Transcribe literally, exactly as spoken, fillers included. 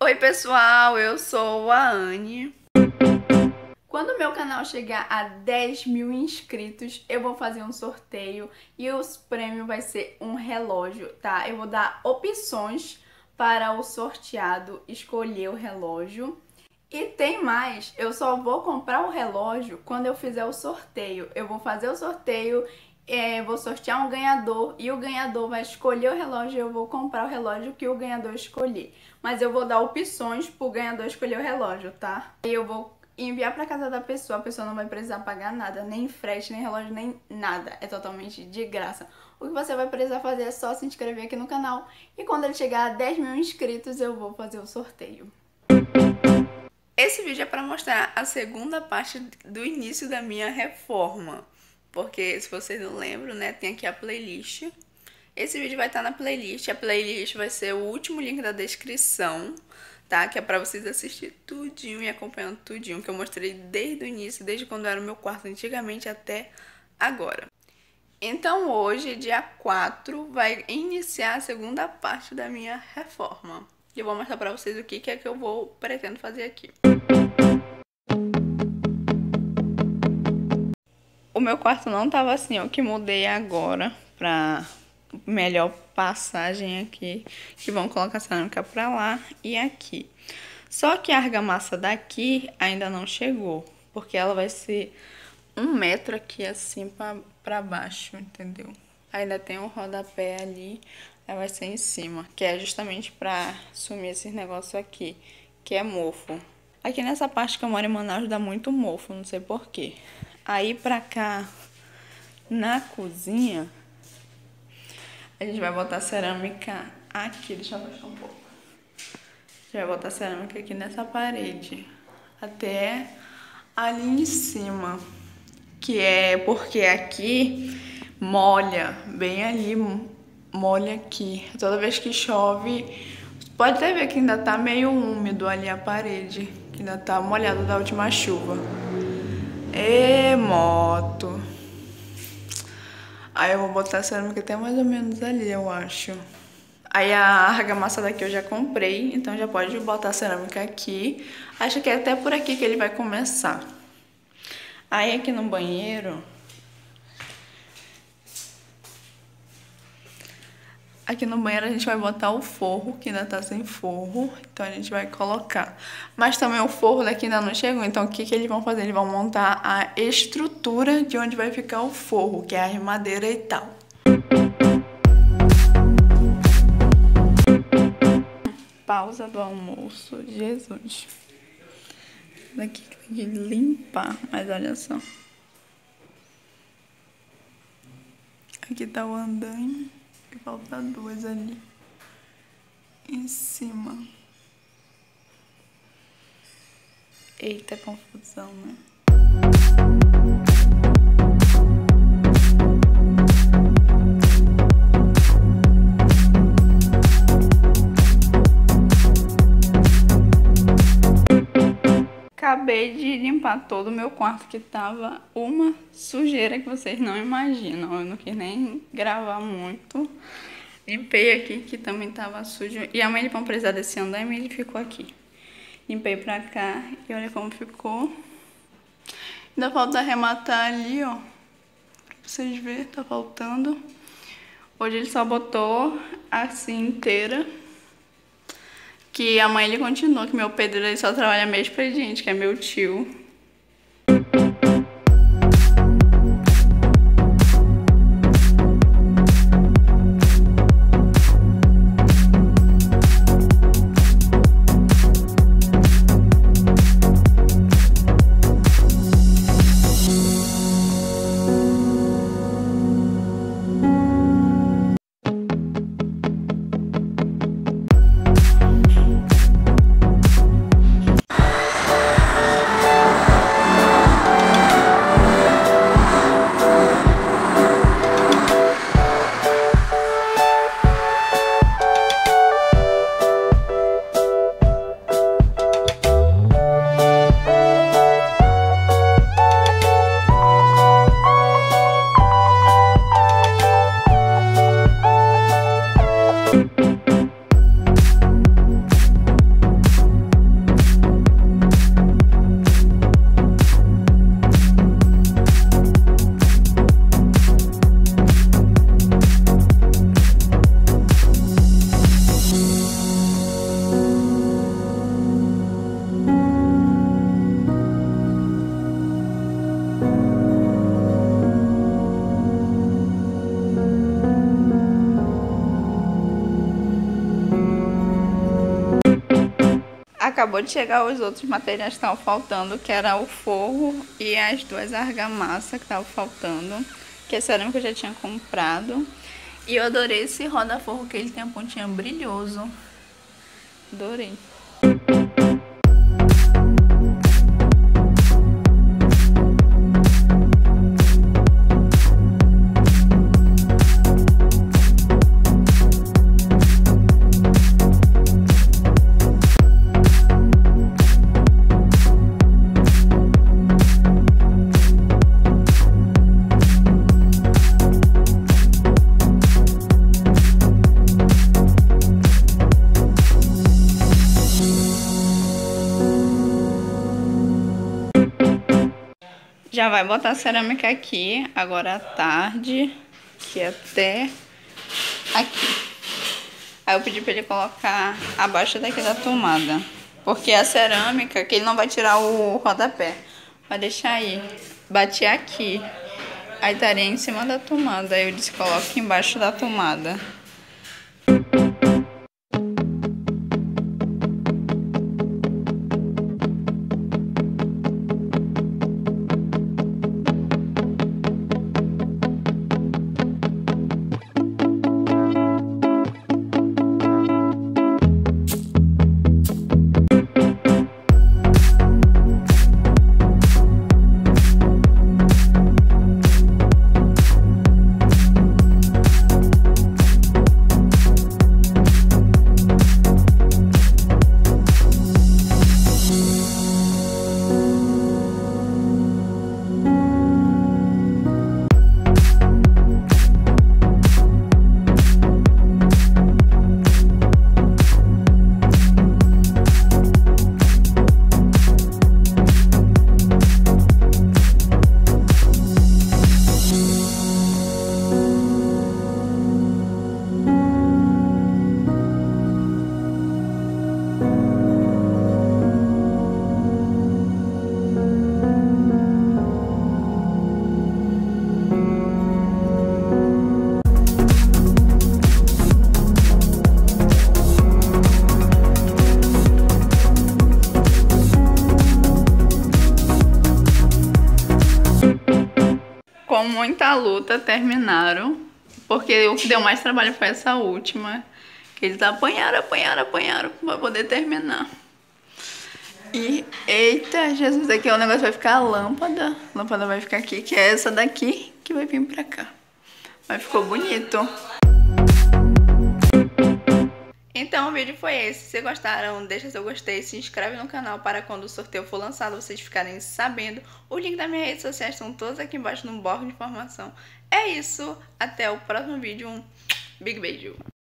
Oi pessoal, eu sou a Anne. Quando o meu canal chegar a dez mil inscritos, eu vou fazer um sorteio e o prêmio vai ser um relógio, tá? Eu vou dar opções para o sorteado escolher o relógio. E tem mais, eu só vou comprar o relógio quando eu fizer o sorteio. Eu vou fazer o sorteio, é, vou sortear um ganhador e o ganhador vai escolher o relógio e eu vou comprar o relógio que o ganhador escolher. Mas eu vou dar opções pro ganhador escolher o relógio, tá? E eu vou enviar pra casa da pessoa, a pessoa não vai precisar pagar nada, nem frete, nem relógio, nem nada. É totalmente de graça. O que você vai precisar fazer é só se inscrever aqui no canal e quando ele chegar a dez mil inscritos eu vou fazer o sorteio. Esse vídeo é para mostrar a segunda parte do início da minha reforma, porque se vocês não lembram, né, tem aqui a playlist. Esse vídeo vai estar na playlist, a playlist vai ser o último link da descrição, tá? Que é para vocês assistirem tudinho e acompanhando tudinho, que eu mostrei desde o início, desde quando era o meu quarto antigamente até agora. Então hoje, dia quatro, vai iniciar a segunda parte da minha reforma. E eu vou mostrar pra vocês o que, que é que eu vou pretendo fazer aqui. O meu quarto não tava assim, eu que mudei agora pra melhor passagem aqui. Que vão colocar a cerâmica pra lá e aqui. Só que a argamassa daqui ainda não chegou, porque ela vai ser um metro aqui assim pra, pra baixo, entendeu? Ainda tem um rodapé ali. Ela vai ser em cima, que é justamente pra sumir esses negócios aqui, que é mofo. Aqui nessa parte que eu moro em Manaus dá muito mofo, não sei porquê. Aí pra cá, na cozinha, a gente vai botar cerâmica aqui, deixa eu baixar um pouco. A gente vai botar cerâmica aqui nessa parede, até ali em cima. Que é porque aqui molha, bem ali, molha aqui. Toda vez que chove, pode até ver que ainda tá meio úmido ali a parede, que ainda tá molhado da última chuva. Ê, moto. Aí eu vou botar a cerâmica até mais ou menos ali, eu acho. Aí a argamassa daqui eu já comprei, então já pode botar a cerâmica aqui. Acho que é até por aqui que ele vai começar. Aí aqui no banheiro... Aqui no banheiro a gente vai botar o forro, que ainda tá sem forro, então a gente vai colocar. Mas também o forro daqui ainda não chegou, então o que que eles vão fazer? Eles vão montar a estrutura de onde vai ficar o forro, que é a armadeira e tal. Pausa do almoço, Jesus. Daqui tem que limpar, mas olha só. Aqui tá o andaime. Falta duas ali em cima. Eita, confusão, né? Acabei de limpar todo o meu quarto, que tava uma sujeira que vocês não imaginam. Eu não quis nem gravar muito. Limpei aqui, que também tava sujo. E a mãe ele vão precisar desse andaime e ele ficou aqui. Limpei pra cá e olha como ficou. Ainda falta arrematar ali, ó. Pra vocês verem, tá faltando. Hoje ele só botou assim inteira. Que a mãe ele continua, que meu pedreiro ele só trabalha mês pra gente, que é meu tio. acabou de chegar os outros materiais que estavam faltando, que era o forro e as duas argamassas que estavam faltando, que a cerâmica eu já tinha comprado. E eu adorei esse roda-forro, que ele tem a pontinha brilhoso. Adorei. Já vai botar a cerâmica aqui, agora à tarde, que até aqui. Aí eu pedi pra ele colocar abaixo daqui da tomada, porque a cerâmica, que ele não vai tirar o rodapé, vai deixar aí. Bati aqui, aí estaria em cima da tomada, aí eu disse coloque embaixo da tomada. Com muita luta terminaram, porque o que deu mais trabalho foi essa última, que eles apanharam, apanharam, apanharam pra poder terminar. E, eita, Jesus, aqui o negócio vai ficar a lâmpada, a lâmpada vai ficar aqui, que é essa daqui que vai vir pra cá. Mas ficou bonito. Então o vídeo foi esse. Se vocês gostaram, deixa seu gostei, se inscreve no canal para quando o sorteio for lançado vocês ficarem sabendo. O link das minhas redes sociais estão todos aqui embaixo no box de informação. É isso, até o próximo vídeo, um big beijo.